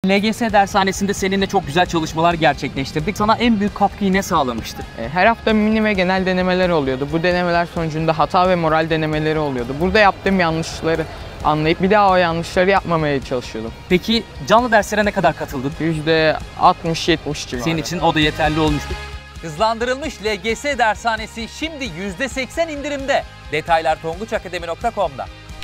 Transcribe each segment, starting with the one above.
LGS dershanesinde seninle çok güzel çalışmalar gerçekleştirdik. Sana en büyük katkıyı ne sağlamıştı? Her hafta mini ve genel denemeler oluyordu. Bu denemeler sonucunda hata ve moral denemeleri oluyordu. Burada yaptığım yanlışları anlayıp bir daha o yanlışları yapmamaya çalışıyordum. Peki canlı derslere ne kadar katıldın? %60-70 civarı. Senin için o da yeterli olmuştur. Hızlandırılmış LGS dershanesi şimdi %80 indirimde. Detaylar tonguçakademi.com'da.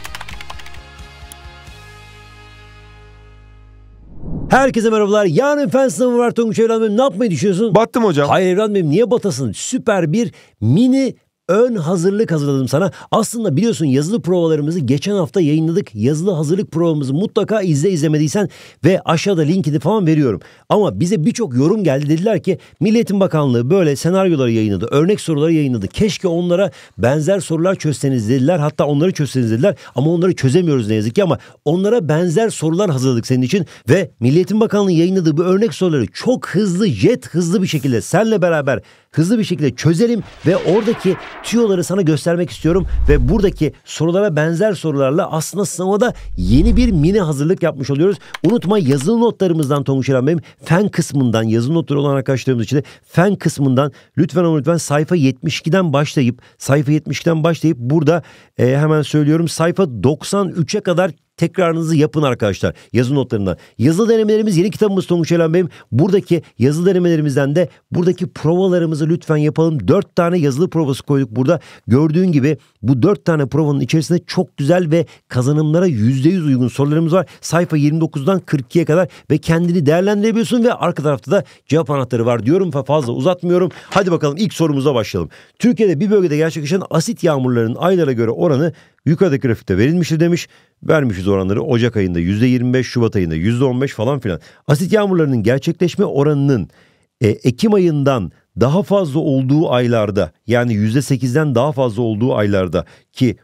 Herkese merhabalar. Yarın fen sınavı var Tonguç evladım. Ne yapmayı düşünüyorsun? Battım hocam. Hayır evladım benim, niye batasın? Süper bir mini ön hazırlık hazırladım sana. Aslında biliyorsun yazılı provalarımızı geçen hafta yayınladık. Yazılı hazırlık provamızı mutlaka izlemediysen ve aşağıda linkini falan veriyorum. Ama bize birçok yorum geldi. Dediler ki Milli Eğitim Bakanlığı böyle senaryoları yayınladı. Örnek soruları yayınladı. Keşke onlara benzer sorular çözseniz dediler. Hatta onları çözseniz dediler. Ama onları çözemiyoruz ne yazık ki, ama onlara benzer sorular hazırladık senin için. Ve Milli Eğitim Bakanlığı yayınladığı bu örnek soruları çok hızlı, jet hızlı bir şekilde seninle beraber hızlı bir şekilde çözelim ve oradaki tüyoları sana göstermek istiyorum ve buradaki sorulara benzer sorularla aslında sınavda yeni bir mini hazırlık yapmış oluyoruz. Unutma, yazılı notlarımızdan Tonguç Eren benim fen kısmından, yazılı notları olan arkadaşlarımız için de fen kısmından lütfen sayfa 72'den başlayıp burada hemen söylüyorum, sayfa 93'e kadar tekrarınızı yapın arkadaşlar yazı notlarından. Yazılı denemelerimiz yeni kitabımız Tonguç Eren Bey'im. Buradaki yazılı denemelerimizden de buradaki provalarımızı lütfen yapalım. 4 tane yazılı provası koyduk burada. Gördüğün gibi bu 4 tane provanın içerisinde çok güzel ve kazanımlara %100 uygun sorularımız var. Sayfa 29'dan 42'ye kadar ve kendini değerlendirebiliyorsun ve arka tarafta da cevap anahtarı var diyorum ve fazla uzatmıyorum. Hadi bakalım ilk sorumuza başlayalım. Türkiye'de bir bölgede gerçekleşen asit yağmurlarının aylara göre oranı yukarıdaki grafikte verilmiştir demiş. Vermişiz oranları. Ocak ayında %25, Şubat ayında %15 falan filan. Asit yağmurlarının gerçekleşme oranının Ekim ayından daha fazla olduğu aylarda, yani %8'den daha fazla olduğu aylarda ki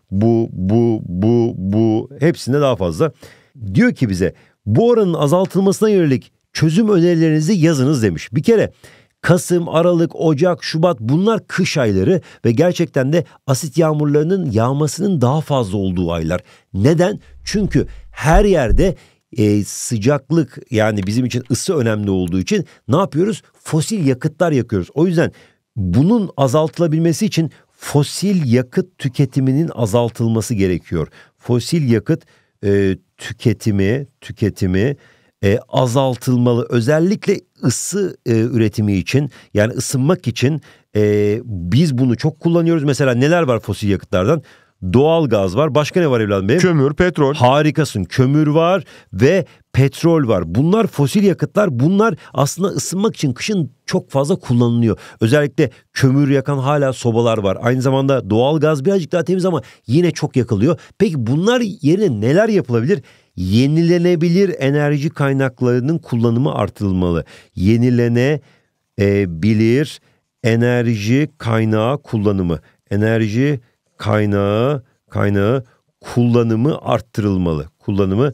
bu hepsinde daha fazla. Diyor ki bize bu oranın azaltılmasına yönelik çözüm önerilerinizi yazınız demiş. Bir kere Kasım, Aralık, Ocak, Şubat bunlar kış ayları ve gerçekten de asit yağmurlarının yağmasının daha fazla olduğu aylar. Neden? Çünkü her yerde sıcaklık, yani bizim için ısı önemli olduğu için ne yapıyoruz? Fosil yakıtlar yakıyoruz. O yüzden bunun azaltılabilmesi için fosil yakıt tüketiminin azaltılması gerekiyor. Fosil yakıt tüketimi azaltılmalı. Özellikle ısı üretimi için, yani ısınmak için biz bunu çok kullanıyoruz. Mesela neler var fosil yakıtlardan? Doğal gaz var. Başka ne var evladım benim? Kömür, petrol. Harikasın. Kömür var ve petrol var. Bunlar fosil yakıtlar. Bunlar aslında ısınmak için kışın çok fazla kullanılıyor. Özellikle kömür yakan hala sobalar var. Aynı zamanda doğal gaz birazcık daha temiz ama yine çok yakılıyor. Peki bunlar yerine neler yapılabilir? Yenilenebilir enerji kaynaklarının kullanımı artırılmalı. Yenilenebilir enerji kaynağı kullanımı. Enerji kaynağı kullanımı arttırılmalı. Kullanımı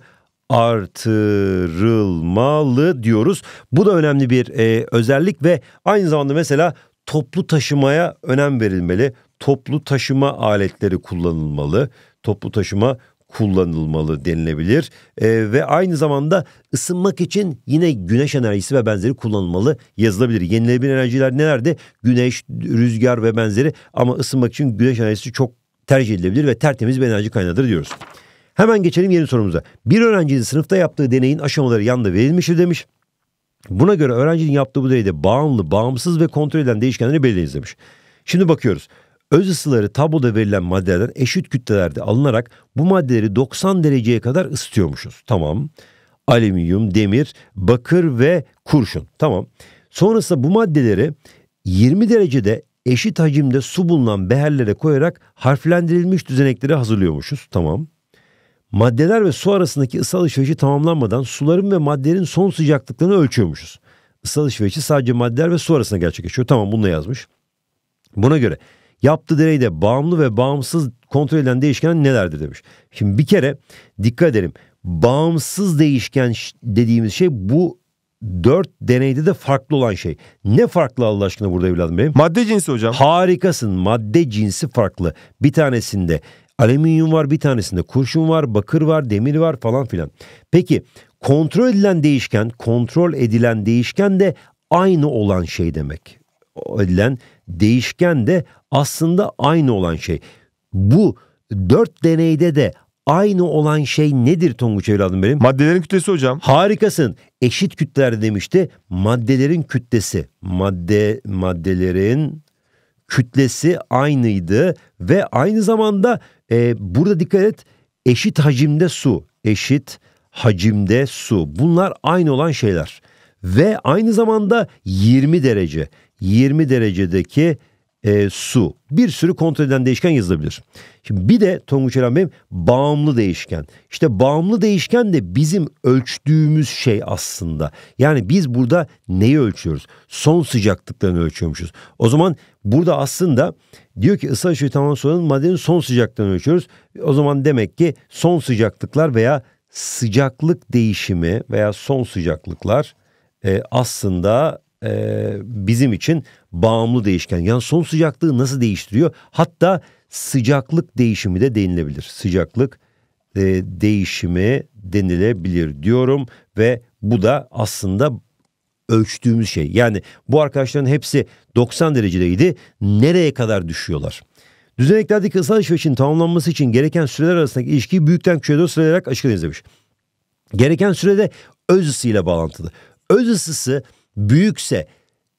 artırılmalı diyoruz. Bu da önemli bir özellik ve aynı zamanda mesela toplu taşımaya önem verilmeli. Toplu taşıma aletleri kullanılmalı. Toplu taşıma kullanılmalı denilebilir. Ve aynı zamanda ısınmak için yine güneş enerjisi ve benzeri kullanılmalı yazılabilir. Yenilenebilir enerjiler nelerde? Güneş, rüzgar ve benzeri, ama ısınmak için güneş enerjisi çok tercih edilebilir ve tertemiz bir enerji kaynağıdır diyoruz. Hemen geçelim yeni sorumuza. Bir öğrencinin sınıfta yaptığı deneyin aşamaları yanda verilmiştir demiş. Buna göre öğrencinin yaptığı bu deneyde bağımlı, bağımsız ve kontrol edilen değişkenleri belirleyiniz demiş. Şimdi bakıyoruz. Öz ısıları tabloda verilen maddelerden eşit kütlelerde alınarak bu maddeleri 90 dereceye kadar ısıtıyormuşuz. Tamam. Alüminyum, demir, bakır ve kurşun. Tamam. Sonrasında bu maddeleri 20 derecede eşit hacimde su bulunan beherlere koyarak harflendirilmiş düzeneklere hazırlıyormuşuz. Tamam. Maddeler ve su arasındaki ısı alışverişi tamamlanmadan suların ve maddelerin son sıcaklıklarını ölçüyormuşuz. Isı alışverişi sadece maddeler ve su arasında gerçekleşiyor. Tamam, bunu da yazmış. Buna göre yaptığı deneyde bağımlı ve bağımsız kontrol edilen değişken nelerdir demiş. Şimdi bir kere dikkat edelim. Bağımsız değişken dediğimiz şey bu 4 deneyde de farklı olan şey. Ne farklı Allah aşkına burada evladım benim? Madde cinsi hocam. Harikasın. Madde cinsi farklı. Bir tanesinde alüminyum var, bir tanesinde kurşun var, bakır var, demir var falan filan. Peki Kontrol edilen değişken de aynı olan şey demek. Edilen değişken de aslında aynı olan şey. Bu 4 deneyde de aynı olan şey nedir Tonguç evladım benim? Maddelerin kütlesi hocam. Harikasın. Eşit kütleler demişti. Maddelerin kütlesi. Maddelerin kütlesi aynıydı ve aynı zamanda burada dikkat et, eşit hacimde su. Eşit hacimde su. Bunlar aynı olan şeyler. Ve aynı zamanda 20 derece. 20 derecedeki su. Bir sürü kontrol eden değişken yazılabilir. Şimdi bir de Tonguç Eren Bey'im bağımlı değişken. İşte bağımlı değişken de bizim ölçtüğümüz şey aslında. Yani biz burada neyi ölçüyoruz? Son sıcaklıklarını ölçüyormuşuz. O zaman burada aslında diyor ki ısı aşırı tamamen soğuyan maddenin son sıcaklığını ölçüyoruz. O zaman demek ki son sıcaklıklar veya sıcaklık değişimi veya son sıcaklıklar aslında bizim için bağımlı değişken. Yani son sıcaklığı nasıl değiştiriyor? Hatta sıcaklık değişimi de denilebilir. Sıcaklık değişimi denilebilir diyorum ve bu da aslında ölçtüğümüz şey. Yani bu arkadaşların hepsi 90 derecedeydi. Nereye kadar düşüyorlar? Düzeneklerdeki ısı alışverişinin tamamlanması için gereken süreler arasındaki ilişkiyi büyükten küçüğe doğru sıralayarak açıklayınız demiş. Gereken sürede öz ısı ile bağlantılı. Öz ısısı büyükse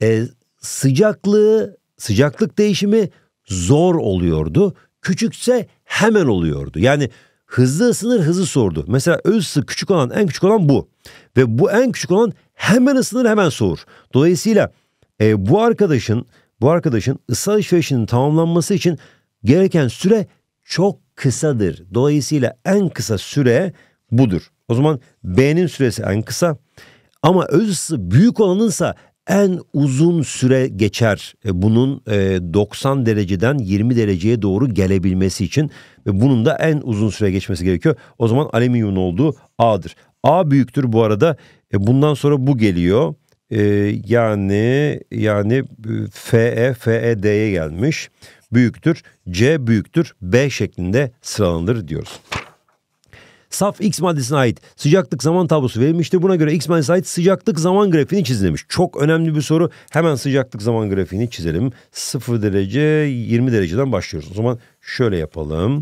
sıcaklık değişimi zor oluyordu. Küçükse hemen oluyordu. Yani hızlı ısınır, hızlı soğurdu. Mesela öz ısı küçük olan, en küçük olan bu. Ve bu en küçük olan hemen ısınır, hemen soğur. Dolayısıyla bu arkadaşın ısı alışverişinin tamamlanması için gereken süre çok kısadır. Dolayısıyla en kısa süre budur. O zaman B'nin süresi en kısa. Ama öz ısı büyük olanınsa en uzun süre geçer. Bunun 90 dereceden 20 dereceye doğru gelebilmesi için ve bunun da en uzun süre geçmesi gerekiyor. O zaman alüminyumun olduğu A'dır. A büyüktür bu arada. Bundan sonra bu geliyor. Yani FE D'ye gelmiş. Büyüktür. C büyüktür. B şeklinde sıralanır diyoruz. Saf X maddesine ait sıcaklık zaman tablosu verilmiştir. Buna göre X maddesine ait sıcaklık zaman grafiğini çizilmiş. Çok önemli bir soru. Hemen sıcaklık zaman grafiğini çizelim. 0 derece 20 dereceden başlıyoruz. O zaman şöyle yapalım.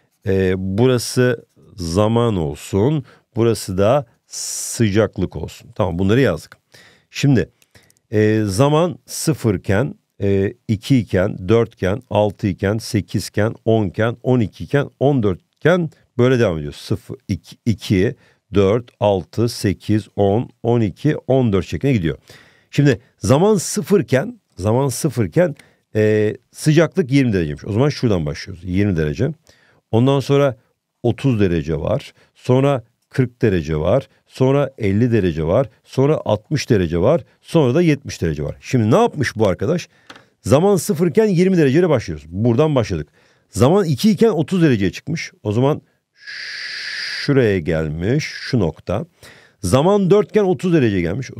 Burası zaman olsun. Burası da sıcaklık olsun. Tamam, bunları yazdık. Şimdi zaman 0 iken, 2 iken, 4 iken, 6 iken, 8 iken, 10 iken, 12 iken, 14 iken böyle devam ediyor. 0, 2, 4, 6, 8, 10, 12, 14 şeklinde gidiyor. Şimdi zaman 0 iken sıcaklık 20 dereceymiş. O zaman şuradan başlıyoruz. 20 derece. Ondan sonra 30 derece var. Sonra 40 derece var. Sonra 50 derece var. Sonra 60 derece var. Sonra da 70 derece var. Şimdi ne yapmış bu arkadaş? Zaman 0 iken 20 dereceyle başlıyoruz. Buradan başladık. Zaman 2 iken 30 dereceye çıkmış. O zaman şuraya gelmiş. Şu nokta. Zaman 4 iken 30 derece gelmiş.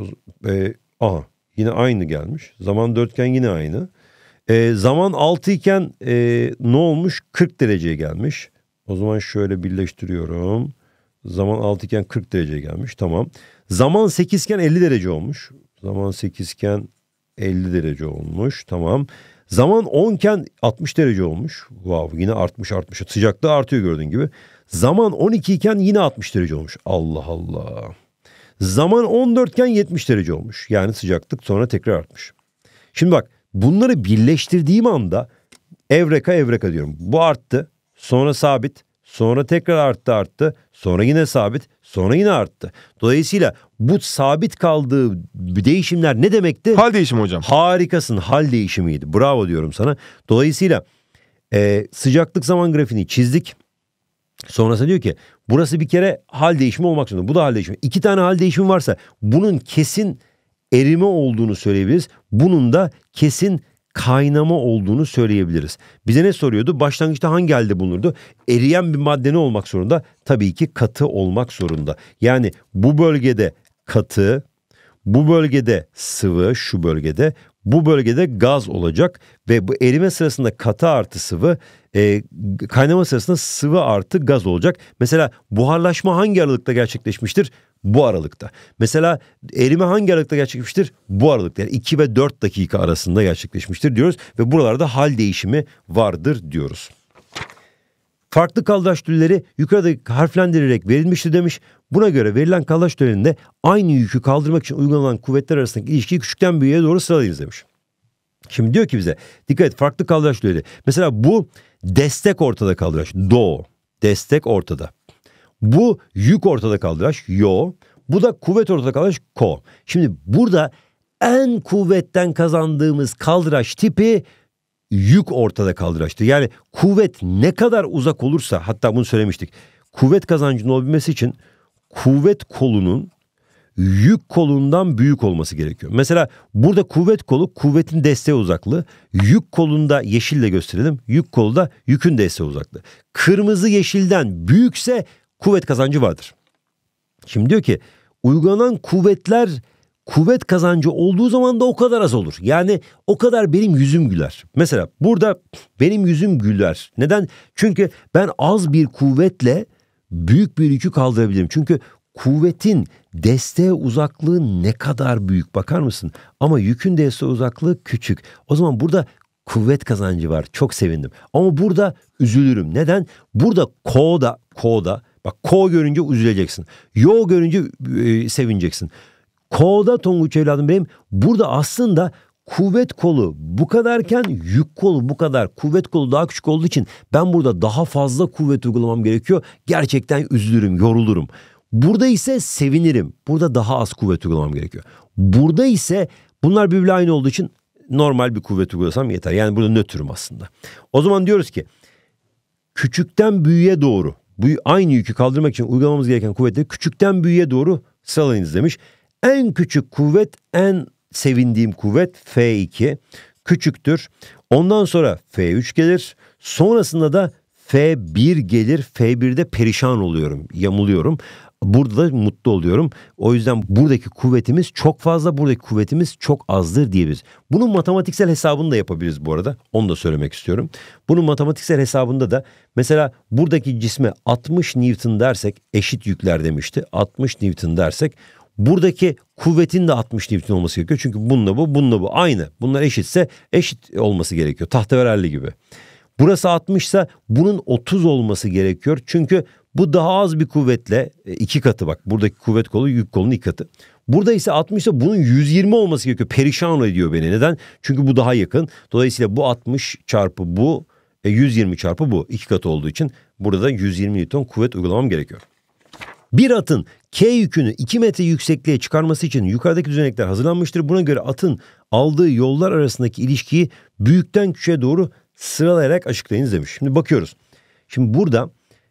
Yine aynı gelmiş. Zaman 4 iken yine aynı. Zaman 6 iken ne olmuş? 40 dereceye gelmiş. O zaman şöyle birleştiriyorum. Zaman 6 iken 40 dereceye gelmiş. Tamam. Zaman 8 iken 50 derece olmuş. Zaman 8 iken 50 derece olmuş. Tamam. Zaman 10 iken 60 derece olmuş. Wow, yine artmış. Sıcaklığı artıyor gördüğün gibi. Zaman 12 iken yine 60 derece olmuş. Allah Allah. Zaman 14 iken 70 derece olmuş. Yani sıcaklık sonra tekrar artmış. Şimdi bak, bunları birleştirdiğim anda evreka diyorum. Bu arttı. Sonra sabit. Sonra tekrar arttı. Sonra yine sabit. Sonra yine arttı. Dolayısıyla bu sabit kaldığı değişimler ne demekti? Hal değişimi hocam. Harikasın, hal değişimiydi. Bravo diyorum sana. Dolayısıyla sıcaklık zaman grafiğini çizdik. Sonrasında diyor ki burası bir kere hal değişimi olmak zorunda. Bu da hal değişimi. 2 tane hal değişimi varsa bunun kesin erime olduğunu söyleyebiliriz. Bunun da kesin kaynama olduğunu söyleyebiliriz. Bize ne soruyordu? Başlangıçta hangi halde bulunurdu? Eriyen bir madde ne olmak zorunda? Tabii ki katı olmak zorunda. Yani bu bölgede katı, bu bölgede sıvı, şu bölgede, bu bölgede gaz olacak ve bu erime sırasında katı artı sıvı, kaynama sırasında sıvı artı gaz olacak. Mesela buharlaşma hangi aralıkta gerçekleşmiştir? bu aralıkta. Mesela erime hangi aralıkta gerçekleşmiştir? Bu aralıkta, yani 2 ve 4 dakika arasında gerçekleşmiştir diyoruz ve buralarda hal değişimi vardır diyoruz. Farklı kaldıraç türleri yukarıdaki harflendirilerek verilmiştir demiş. Buna göre verilen kaldıraç türlerinde aynı yükü kaldırmak için uygulanan kuvvetler arasındaki ilişkiyi küçükten büyüğe doğru sıralayınız demiş. Şimdi diyor ki bize dikkat et, farklı kaldıraç türleri. Mesela bu destek ortada kaldıraç. Do. Destek ortada. Bu yük ortada kaldıraç. Yo. Bu da kuvvet ortada kaldıraç. Ko. Şimdi burada en kuvvetten kazandığımız kaldıraç tipi yük ortada kaldıraçtır. Yani kuvvet ne kadar uzak olursa, hatta bunu söylemiştik. Kuvvet kazancının olabilmesi için kuvvet kolunun yük kolundan büyük olması gerekiyor. Mesela burada kuvvet kolu kuvvetin desteği uzaklığı. Yük kolunda yeşille gösterelim. Yük kolu da yükün desteği uzaklığı. Kırmızı yeşilden büyükse kuvvet kazancı vardır. Şimdi diyor ki uygulanan kuvvetler kuvvet kazancı olduğu zaman da o kadar az olur. Yani o kadar benim yüzüm güler. Mesela burada benim yüzüm güler. Neden? Çünkü ben az bir kuvvetle büyük bir yükü kaldırabilirim. Çünkü kuvvetin desteğe uzaklığı ne kadar büyük, bakar mısın? Ama yükün desteğe uzaklığı küçük. O zaman burada kuvvet kazancı var. Çok sevindim. Ama burada üzülürüm. Neden? Burada ko'da bak, ko görünce üzüleceksin. Yo görünce sevineceksin. Ko'da Tonguç evladım benim, burada aslında kuvvet kolu bu kadarken yük kolu bu kadar. Kuvvet kolu daha küçük olduğu için ben burada daha fazla kuvvet uygulamam gerekiyor. Gerçekten üzülürüm, yorulurum. Burada ise sevinirim. Burada daha az kuvvet uygulamam gerekiyor. Burada ise bunlar birbirine aynı olduğu için normal bir kuvvet uygulasam yeter. Yani burada nötrüm aslında. O zaman diyoruz ki küçükten büyüğe doğru, aynı yükü kaldırmak için uygulamamız gereken kuvvetleri küçükten büyüğe doğru sıralayınız demiş. En küçük kuvvet, en sevindiğim kuvvet F2 küçüktür. Ondan sonra F3 gelir. Sonrasında da F1 gelir. F1'de perişan oluyorum, yamuluyorum. Burada da mutlu oluyorum. O yüzden buradaki kuvvetimiz çok fazla, buradaki kuvvetimiz çok azdır diyebiliriz. Bunun matematiksel hesabını da yapabiliriz bu arada. Onu da söylemek istiyorum. Bunun matematiksel hesabında da mesela buradaki cisme 60 Newton dersek, eşit yükler demişti. 60 Newton dersek buradaki kuvvetin de 60 Newton olması gerekiyor. Çünkü bununla bu aynı. Bunlar eşitse eşit olması gerekiyor. Tahtavererli gibi. Burası 60 ise bunun 30 olması gerekiyor. Çünkü bu daha az bir kuvvetle 2 katı, bak buradaki kuvvet kolu yük kolunun 2 katı. Burada ise 60 ise bunun 120 olması gerekiyor. Perişan ediyor beni. Neden? Çünkü bu daha yakın. Dolayısıyla bu 60 çarpı bu 120 çarpı bu 2 katı olduğu için burada 120 Newton kuvvet uygulamam gerekiyor. Bir atın K yükünü 2 metre yüksekliğe çıkarması için yukarıdaki düzenekler hazırlanmıştır. Buna göre atın aldığı yollar arasındaki ilişkiyi büyükten küçüğe doğru sıralayarak açıklayınız demiş. Şimdi bakıyoruz. Şimdi burada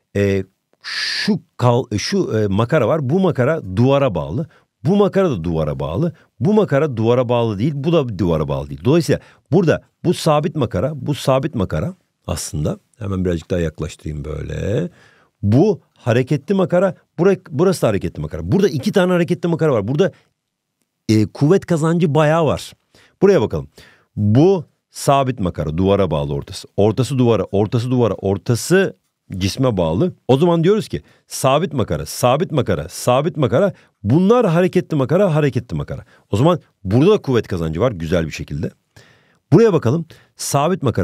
şu makara var. Bu makara duvara bağlı. Bu makara da duvara bağlı. Bu makara duvara bağlı değil. Bu da duvara bağlı değil. Dolayısıyla burada bu sabit makara aslında, hemen birazcık daha yaklaştırayım böyle. Bu hareketli makara, burası da hareketli makara. Burada 2 tane hareketli makara var. Burada kuvvet kazancı bayağı var. Buraya bakalım. Bu sabit makara, duvara bağlı ortası. Ortası duvara, ortası cisme bağlı. O zaman diyoruz ki sabit makara. Bunlar hareketli makara. O zaman burada da kuvvet kazancı var güzel bir şekilde. Buraya bakalım. Sabit makara.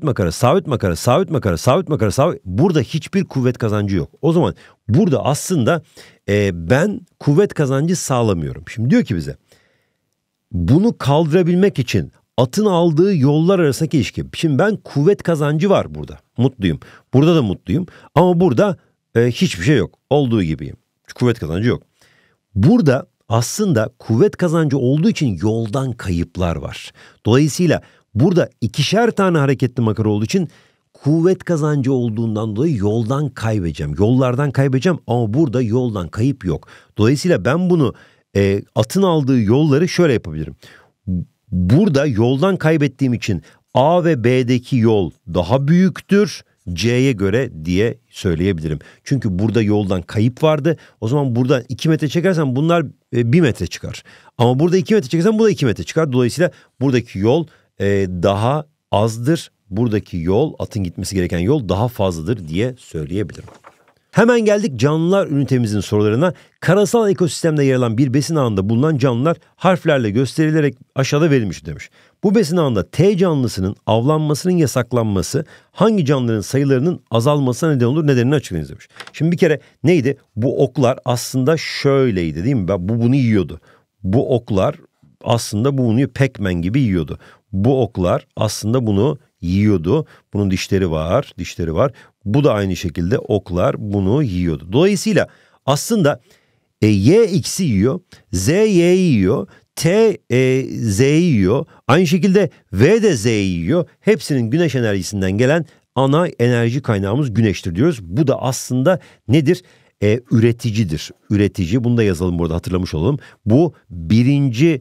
Burada hiçbir kuvvet kazancı yok. O zaman burada aslında ben kuvvet kazancı sağlamıyorum. Şimdi diyor ki bize bunu kaldırabilmek için atın aldığı yollar arasındaki ilişki. Şimdi ben kuvvet kazancı var burada. Mutluyum. Burada da mutluyum. Ama burada hiçbir şey yok. Olduğu gibiyim. Kuvvet kazancı yok. Burada aslında kuvvet kazancı olduğu için yoldan kayıplar var. Dolayısıyla burada 2'şer tane hareketli makara olduğu için kuvvet kazancı olduğundan dolayı yoldan kaybedeceğim. Yollardan kaybedeceğim ama burada yoldan kayıp yok. Dolayısıyla ben bunu atın aldığı yolları şöyle yapabilirim. Burada yoldan kaybettiğim için A ve B'deki yol daha büyüktür C'ye göre diye söyleyebilirim. Çünkü burada yoldan kayıp vardı. O zaman buradan 2 metre çekersem bunlar 1 metre çıkar. Ama burada 2 metre çekersem bu da 2 metre çıkar. Dolayısıyla buradaki yol daha azdır. Buradaki yol, atın gitmesi gereken yol daha fazladır diye söyleyebilirim. Hemen geldik canlılar ünitemizin sorularına. Karasal ekosistemde yer alan bir besin ağında bulunan canlılar harflerle gösterilerek aşağıda verilmiş demiş. Bu besin ağında T canlısının avlanmasının yasaklanması hangi canlıların sayılarının azalmasına neden olur, nedenini açıklayınız demiş. Şimdi bir kere neydi? Bu oklar aslında şöyleydi değil mi? Bu bunu yiyordu. Bu oklar aslında bunu Pac-Man gibi yiyordu. Bu oklar aslında bunu yiyordu. Bunun dişleri var. Bu da aynı şekilde oklar bunu yiyordu. Dolayısıyla aslında Y X'i yiyor, Z Y'yi yiyor, T Z'yi yiyor. Aynı şekilde V de Z'yi yiyor. Hepsinin güneş enerjisinden gelen ana enerji kaynağımız güneştir diyoruz. Bu da aslında nedir? Üreticidir. Üretici. Bunu da yazalım burada, hatırlamış olalım. Bu birinci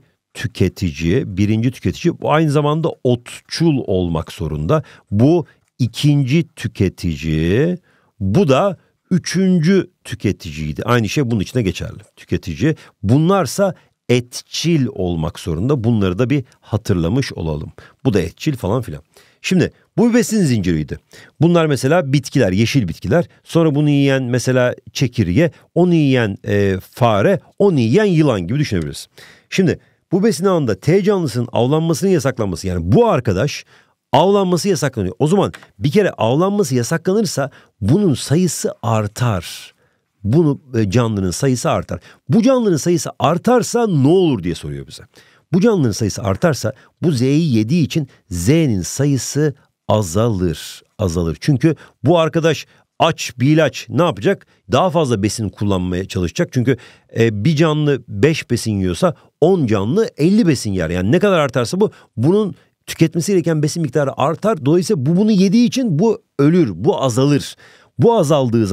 tüketici. Bu aynı zamanda otçul olmak zorunda. Bu ikinci tüketici. Bu da üçüncü tüketiciydi. Aynı şey bunun içine geçerli. Tüketici. Bunlarsa etçil olmak zorunda. Bunları da bir hatırlamış olalım. Bu da etçil falan filan. Şimdi bu bir besin zinciriydi. Bunlar mesela bitkiler, yeşil bitkiler. Sonra bunu yiyen mesela çekirge, onu yiyen fare, onu yiyen yılan gibi düşünebiliriz. Şimdi bu besin ağında T canlısının avlanmasının yasaklanması, yani bu arkadaş avlanması yasaklanıyor. O zaman bir kere avlanması yasaklanırsa bunun sayısı artar. Canlının sayısı artar. Bu canlının sayısı artarsa ne olur diye soruyor bize. Bu canlının sayısı artarsa bu Z'yi yediği için Z'nin sayısı azalır. Çünkü bu arkadaş aç bir ilaç ne yapacak? Daha fazla besin kullanmaya çalışacak. Çünkü bir canlı 5 besin yiyorsa 10 canlı 50 besin yer. Yani ne kadar artarsa bunun tüketmesi gereken besin miktarı artar. Dolayısıyla bu bunu yediği için bu ölür, bu azalır. Bu azaldığı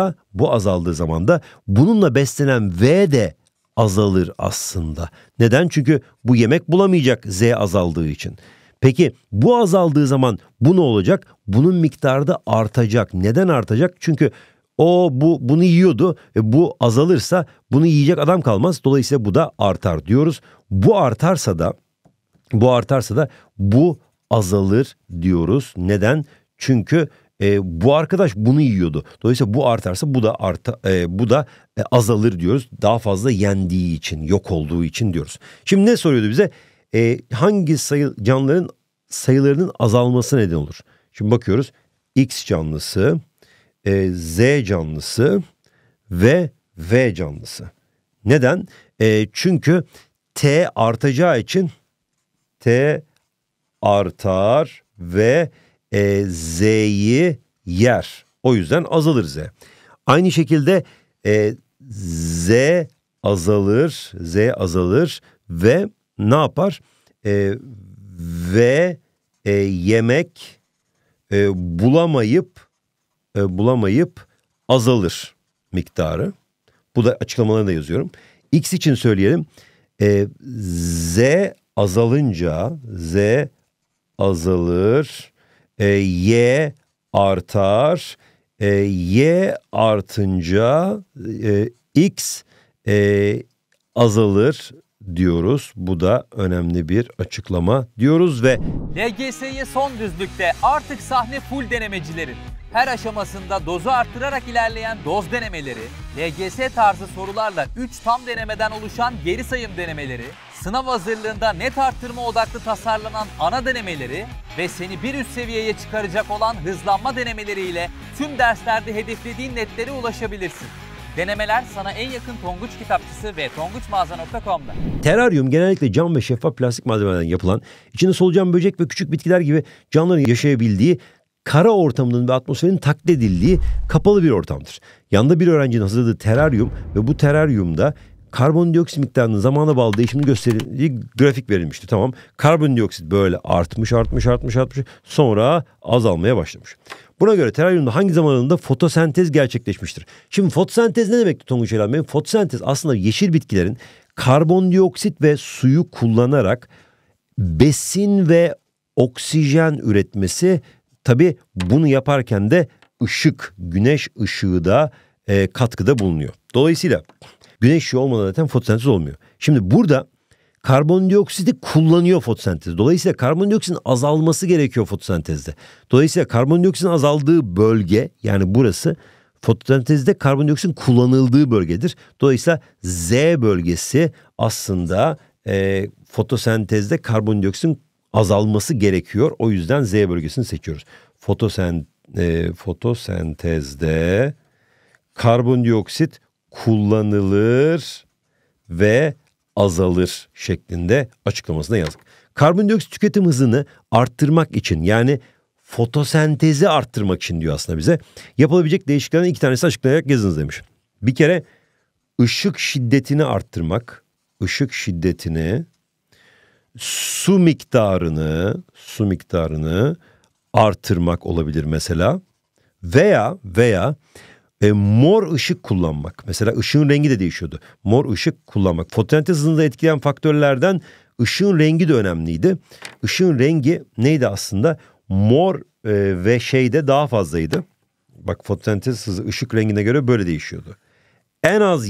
zaman da bununla beslenen V de azalır aslında. Neden? Çünkü bu yemek bulamayacak Z azaldığı için. Peki bu azaldığı zaman bu ne olacak? Bunun miktarı da artacak. Neden artacak? Çünkü bunu yiyordu ve bu azalırsa bunu yiyecek adam kalmaz. Dolayısıyla bu da artar diyoruz. Bu artarsa da bu azalır diyoruz. Neden? Çünkü bu arkadaş bunu yiyordu. Dolayısıyla bu artarsa bu da azalır diyoruz. Daha fazla yendiği için, yok olduğu için diyoruz. Şimdi ne soruyordu bize? Hangi canlıların sayılarının azalması neden olur? Şimdi bakıyoruz. X canlısı, Z canlısı ve V canlısı. Neden? Çünkü T artacağı için T artar ve Z'yi yer. O yüzden azalır Z. Aynı şekilde Z azalır ve ne yapar? Ve yemek bulamayıp azalır miktarı. Bu da açıklamalarını da yazıyorum. X için söyleyelim. Z azalır. Y artar. Y artınca X azalır diyoruz. Bu da önemli bir açıklama diyoruz ve LGS'ye son düzlükte artık sahne full denemecilerin. Her aşamasında dozu arttırarak ilerleyen doz denemeleri, LGS tarzı sorularla 3 tam denemeden oluşan geri sayım denemeleri, sınav hazırlığında net arttırma odaklı tasarlanan ana denemeleri ve seni bir üst seviyeye çıkaracak olan hızlanma denemeleriyle tüm derslerde hedeflediğin netlere ulaşabilirsin. Denemeler sana en yakın Tonguç kitapçısı ve tonguçmağaza.com'da. Teraryum genellikle cam ve şeffaf plastik malzemelerden yapılan, içinde solucan, böcek ve küçük bitkiler gibi canlıların yaşayabildiği, kara ortamının ve atmosferin taklit edildiği kapalı bir ortamdır. Yanında bir öğrencinin hazırladığı teraryum ve bu teraryumda karbondioksit miktarının zamana bağlı değişimini gösterdiği grafik verilmişti. Tamam. Karbondioksit böyle artmış. Sonra azalmaya başlamış. Buna göre teraryumda hangi zaman aralığında fotosentez gerçekleşmiştir? Şimdi fotosentez ne demekti Tonguç Eren Bey? Fotosentez aslında yeşil bitkilerin karbondioksit ve suyu kullanarak besin ve oksijen üretmesi. Tabii bunu yaparken de güneş ışığı da katkıda bulunuyor. Dolayısıyla güneş ışığı olmadan zaten fotosentez olmuyor. Şimdi burada karbondioksiti kullanıyor fotosentez. Dolayısıyla karbondioksitin azalması gerekiyor fotosentezde. Dolayısıyla karbondioksitin azaldığı bölge, yani burası fotosentezde karbondioksitin kullanıldığı bölgedir. Dolayısıyla Z bölgesi aslında fotosentezde karbondioksitin azalması gerekiyor. O yüzden Z bölgesini seçiyoruz. Fotosentezde karbondioksit kullanılır ve azalır şeklinde açıklamasına yazdık. Karbondioksit tüketim hızını arttırmak için, yani fotosentezi arttırmak için diyor aslında bize. Yapılabilecek değişikliklerden 2 tanesi açıklayarak yazınız demiş. Bir kere ışık şiddetini arttırmak, ışık şiddetini, su miktarını artırmak olabilir mesela. Veya mor ışık kullanmak. Mesela ışığın rengi de değişiyordu. Mor ışık kullanmak. Fotosentez hızını da etkileyen faktörlerden ışığın rengi de önemliydi. Işığın rengi neydi aslında? Mor ve şeyde daha fazlaydı. Bak, fotosentez hızı ışık rengine göre böyle değişiyordu. En az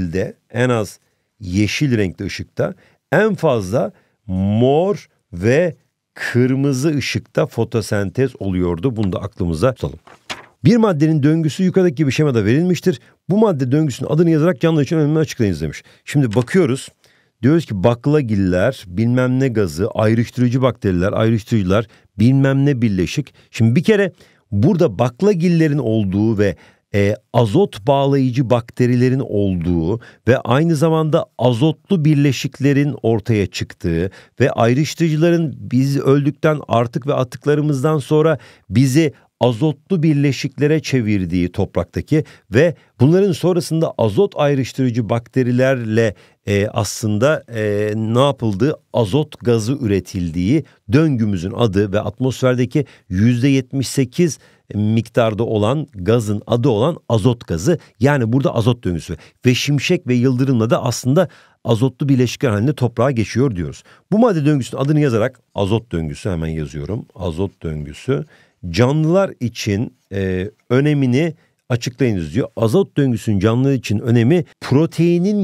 yeşil renkli ışıkta, en fazla mor ve kırmızı ışıkta fotosentez oluyordu. Bunu da aklımıza tutalım. Bir maddenin döngüsü yukarıdaki gibi şemada verilmiştir. Bu madde döngüsünün adını yazarak canlılar için önemli açıklayınız demiş. Şimdi bakıyoruz. Diyoruz ki baklagiller, bilmem ne gazı, ayrıştırıcı bakteriler, ayrıştırıcılar, bilmem ne birleşik. Şimdi bir kere burada baklagillerin olduğu ve azot bağlayıcı bakterilerin olduğu ve aynı zamanda azotlu birleşiklerin ortaya çıktığı ve ayrıştırıcıların biz öldükten artık ve atıklarımızdan sonra bizi azotlu birleşiklere çevirdiği topraktaki ve bunların sonrasında azot ayrıştırıcı bakterilerle aslında ne yapıldığı, azot gazı üretildiği döngümüzün adı ve atmosferdeki %78 miktarda olan gazın adı olan azot gazı, yani burada azot döngüsü ve şimşek ve yıldırımla da aslında azotlu bileşikler halinde toprağa geçiyor diyoruz. Bu madde döngüsünün adını yazarak azot döngüsü, hemen yazıyorum, azot döngüsü. Canlılar için önemini açıklayınız diyor. Azot döngüsünün canlılar için önemi proteinin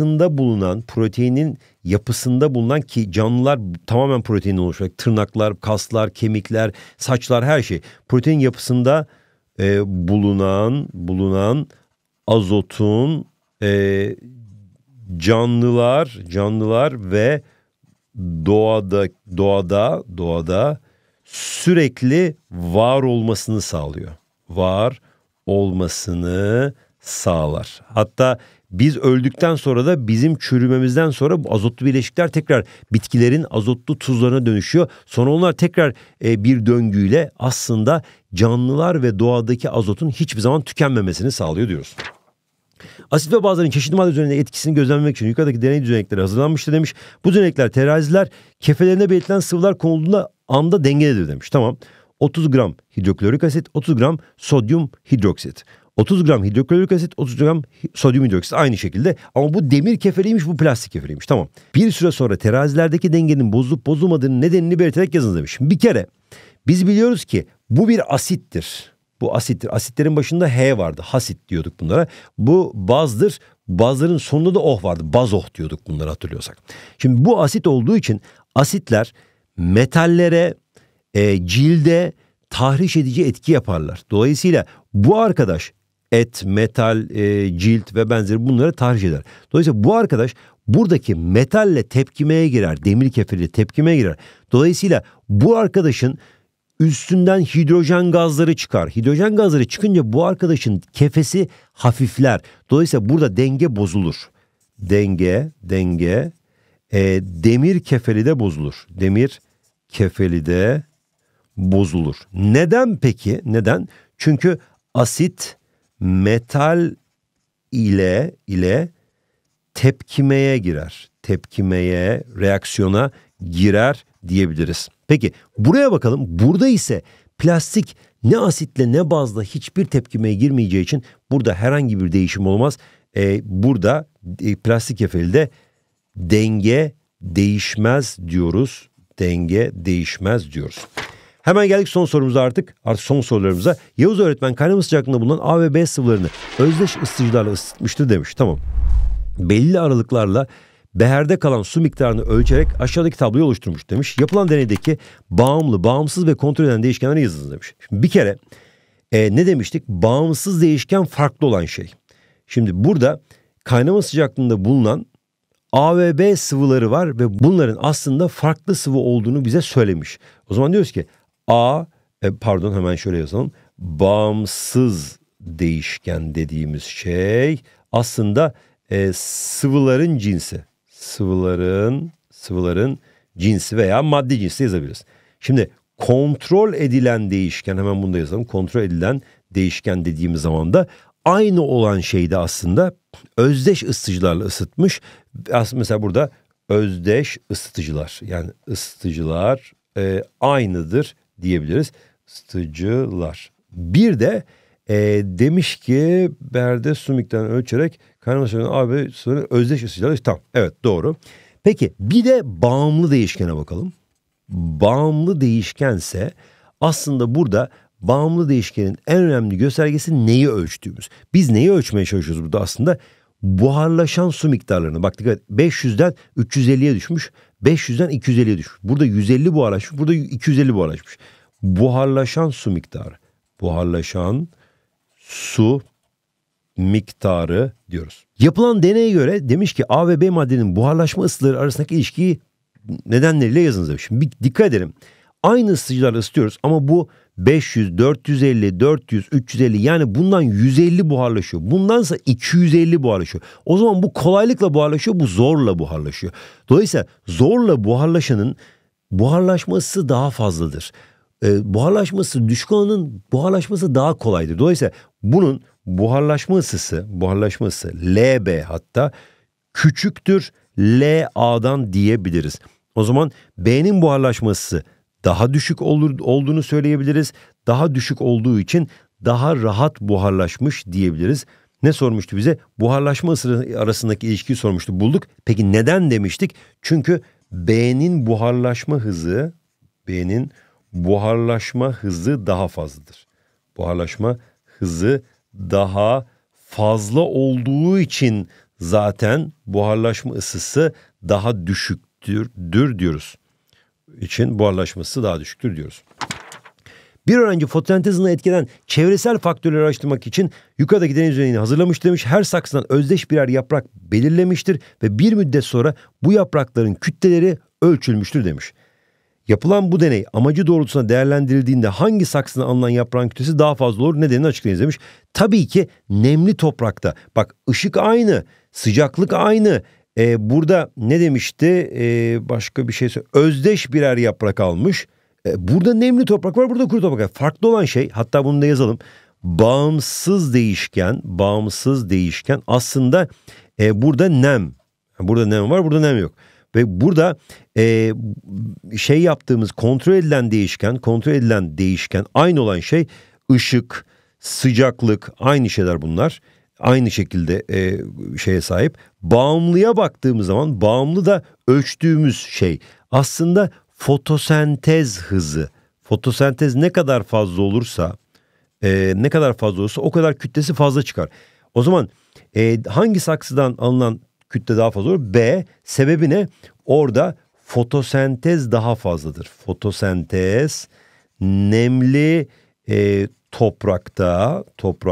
yapısında bulunan ki canlılar tamamen proteinden oluşuyor. Tırnaklar, kaslar, kemikler, saçlar, her şey. Protein yapısında bulunan azotun canlılar ve doğada sürekli var olmasını sağlıyor. Var olmasını sağlar. Hatta biz öldükten sonra da bizim çürümemizden sonra bu azotlu bileşikler tekrar bitkilerin azotlu tuzlarına dönüşüyor. Sonra onlar tekrar bir döngüyle aslında canlılar ve doğadaki azotun hiçbir zaman tükenmemesini sağlıyor diyoruz. Asit ve bazların çeşitli madde üzerinde etkisini gözlemlemek için yukarıdaki deney düzenekleri hazırlanmıştır demiş. Bu düzenekler teraziler kefelerine belirtilen sıvılar konulduğunda anda dengededir demiş. Tamam. 30 gram hidroklorik asit, 30 gram sodyum hidroksit. 30 gram hidroklorik asit, 30 gram sodyum hidroksit aynı şekilde, ama bu demir kefeliymiş, bu plastik kefeliymiş. Tamam. Bir süre sonra terazilerdeki dengenin bozulup bozulmadığının nedenini belirterek yazınız demiş. Bir kere biz biliyoruz ki bu bir asittir. Bu asittir. Asitlerin başında H vardı. Hasit diyorduk bunlara. Bu bazdır. Bazların sonunda da oh vardı. Bazoh diyorduk bunları, hatırlıyorsak. Şimdi bu asit olduğu için asitler metallere, cilde tahriş edici etki yaparlar. Dolayısıyla bu arkadaş et, metal, cilt ve benzeri bunları tahriş eder. Dolayısıyla bu arkadaş buradaki metalle tepkimeye girer. Demir kefeliyle tepkimeye girer. Dolayısıyla bu arkadaşın üstünden hidrojen gazları çıkar. Hidrojen gazları çıkınca bu arkadaşın kefesi hafifler. Dolayısıyla burada denge bozulur. Demir kefeli de bozulur. Demir kefeli de bozulur. Neden peki? Neden? Çünkü asit metal ile tepkimeye girer. Tepkimeye, reaksiyona girer diyebiliriz. Peki buraya bakalım. Burada ise plastik ne asitle ne bazla hiçbir tepkimeye girmeyeceği için burada herhangi bir değişim olmaz. Burada plastik kefelide denge değişmez diyoruz. Denge değişmez diyoruz. Hemen geldik son sorumuza artık son sorularımıza. Yavuz öğretmen kaynama sıcaklığında bulunan A ve B sıvılarını özdeş ısıtıcılarla ısıtmıştır demiş. Tamam. Belli aralıklarla beherde kalan su miktarını ölçerek aşağıdaki tabloyu oluşturmuş demiş. Yapılan deneydeki bağımlı, bağımsız ve kontrol eden değişkenleri yazınız demiş. Şimdi bir kere Ne demiştik? Bağımsız değişken farklı olan şey. Şimdi burada kaynama sıcaklığında bulunan A ve B sıvıları var ve bunların aslında farklı sıvı olduğunu bize söylemiş. O zaman diyoruz ki hemen şöyle yazalım. Bağımsız değişken dediğimiz şey aslında sıvıların cinsi. Sıvıların cinsi veya madde cinsi yazabiliriz. Şimdi kontrol edilen değişken, hemen bunu da yazalım. Kontrol edilen değişken dediğimiz zaman da aynı olan şeyde aslında özdeş ısıtıcılarla ısıtmış. Aslında mesela burada özdeş ısıtıcılar, yani ısıtıcılar aynıdır diyebiliriz. Isıtıcılar. Bir de demiş ki berde su miktarını ölçerek kaynama süreni AB süreni özdeş ısıtıcılar. Tamam, evet, doğru. Peki bir de bağımlı değişkene bakalım. Bağımlı değişkense aslında burada bağımlı değişkenin en önemli göstergesi neyi ölçtüğümüz. Biz neyi ölçmeye çalışıyoruz burada aslında? Buharlaşan su miktarlarını. Bak dikkat, 500'den 350'ye düşmüş. 500'den 250'ye düşmüş. Burada 150 buharlaşmış. Burada 250 buharlaşmış. Buharlaşan su miktarı. Buharlaşan su miktarı diyoruz. Yapılan deneye göre demiş ki A ve B maddenin buharlaşma ısıları arasındaki ilişkiyi nedenleriyle yazınız demiş. Şimdi dikkat edelim. Aynı ısıtıcılarla ısıtıyoruz ama bu 500, 450, 400, 350, yani bundan 150 buharlaşıyor. Bundansa 250 buharlaşıyor. O zaman bu kolaylıkla buharlaşıyor, bu zorla buharlaşıyor. Dolayısıyla zorla buharlaşanın buharlaşma ısısı daha fazladır. Buharlaşması düşük olanın buharlaşması daha kolaydır. Dolayısıyla bunun buharlaşma ısısı LB hatta küçüktür LA'dan diyebiliriz. O zaman B'nin buharlaşma ısısı daha düşük olduğunu söyleyebiliriz. Daha düşük olduğu için daha rahat buharlaşmış diyebiliriz. Ne sormuştu bize? Buharlaşma ısı arasındaki ilişkiyi sormuştu. Bulduk. Peki neden demiştik? Çünkü B'nin buharlaşma hızı daha fazladır. Buharlaşma hızı daha fazla olduğu için zaten buharlaşma ısısı daha düşüktür diyoruz. İçin buharlaşması daha düşüktür diyoruz. Bir öğrenci fotosentez hızını etkileyen çevresel faktörleri araştırmak için yukarıdaki deney düzenini hazırlamış demiş. Her saksıdan özdeş birer yaprak belirlemiştir ve bir müddet sonra bu yaprakların kütleleri ölçülmüştür demiş. Yapılan bu deney amacı doğrultusunda değerlendirildiğinde hangi saksıdan alınan yaprağın kütlesi daha fazla olur, nedenini açıklayınız demiş. Tabii ki nemli toprakta. Bak, ışık aynı, sıcaklık aynı. Burada ne demişti? Başka bir şey söyle. Özdeş birer yaprak almış. Burada nemli toprak var, burada kuru toprak var. Farklı olan şey, hatta bunu da yazalım. Bağımsız değişken aslında burada nem. Burada nem var, burada nem yok. Ve burada yaptığımız kontrol edilen değişken aynı olan şey ışık, sıcaklık, aynı şeyler bunlar. Aynı şekilde şeye sahip. Bağımlıya baktığımız zaman bağımlı da ölçtüğümüz şey. Aslında fotosentez hızı. Fotosentez ne kadar fazla olursa o kadar kütlesi fazla çıkar. O zaman hangi saksıdan alınan kütle daha fazla olur? B. Sebebi ne? Orada fotosentez daha fazladır. Fotosentez nemli toprakta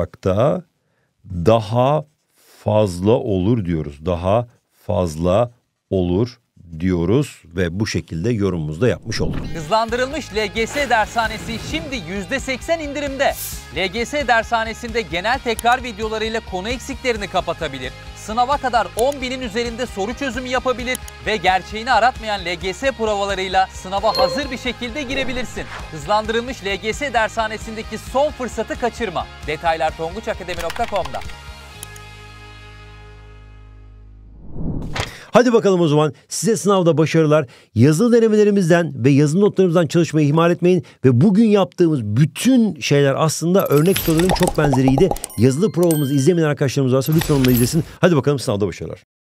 daha fazla olur diyoruz ve bu şekilde yorumumuzu da yapmış olduk. Hızlandırılmış LGS dershanesi şimdi %80 indirimde. LGS dershanesinde genel tekrar videolarıyla konu eksiklerini kapatabilir, sınava kadar 10.000'in üzerinde soru çözümü yapabilir ve gerçeğini aratmayan LGS provalarıyla sınava hazır bir şekilde girebilirsin. Hızlandırılmış LGS dershanesindeki son fırsatı kaçırma. Detaylar tonguçakademi.com'da. Hadi bakalım o zaman, size sınavda başarılar. Yazılı denemelerimizden ve yazılı notlarımızdan çalışmayı ihmal etmeyin. Ve bugün yaptığımız bütün şeyler aslında örnek soruların çok benzeriydi. Yazılı provamızı izlemeyen arkadaşlarımız varsa lütfen onu izlesin. Hadi bakalım, sınavda başarılar.